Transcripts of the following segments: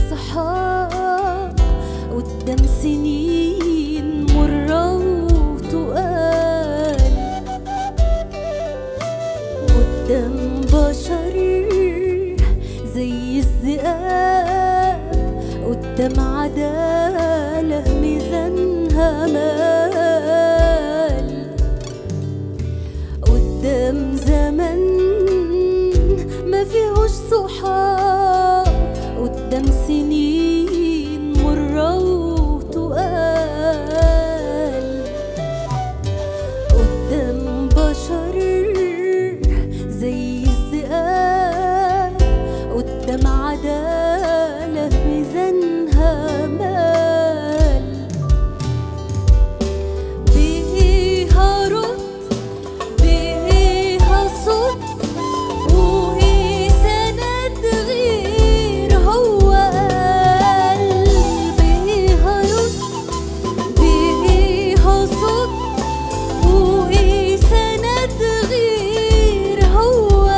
صحاب قدام سنين مرة وتقال، قدام بشر زي الذئاب، قدام عدالة ميزانها مال، قدام زمن ما فيهوش صحاب، قدام سنين مرة وتقال، قدام بشر زي الذئاب، قدام عدالة ميزانها مال. بإيه هرد بإيه هصد وإيه سند غير هو قال، بإيه هرد بإيه هصد وإيه سند غير هو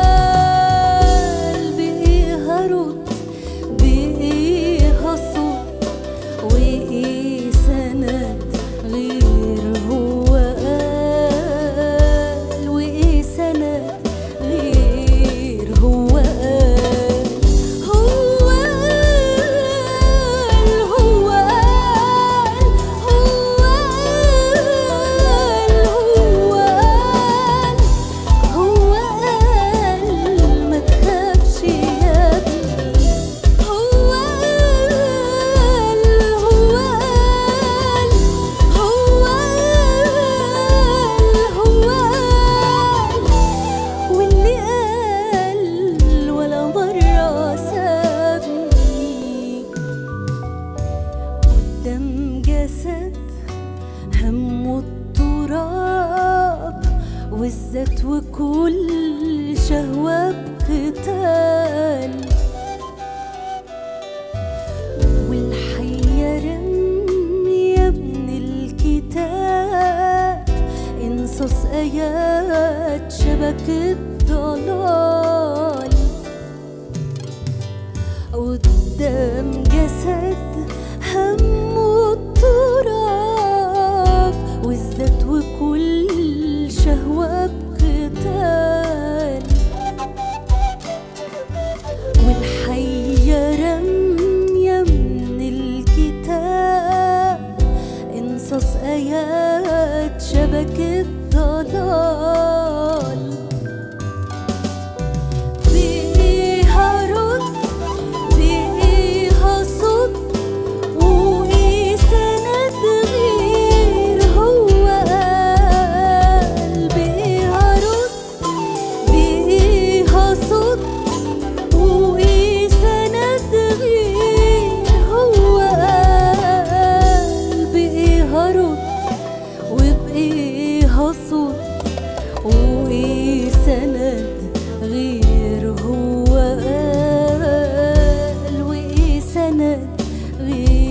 قال، بإيه هرد بإيه هصد وإيه سند غير هو قال، وإيه سند غير هو قال. هو قال هو قال هو قال ما تخافش يا ابني. هو قال هو قال واللي قال ولا مرة سابني. قدام جسد همه التراب والذات وكل شهوة بقتال، والحية رمية من الكتاب انصاص آيات شبكة ضلال. قدام جسد همه التراب والذات وكل شهوة بقتال، والحية رمية من الكتاب انصاص آيات شبكة ضلال. بإيه هرد بإيه هصد وإيه سند غير هو قال، بإيه هرد بإيه هصد وإيه سند غير هو قال، بإيه هرد وبإيه هصد وإيه سند غير هو قال، وإيه سند غير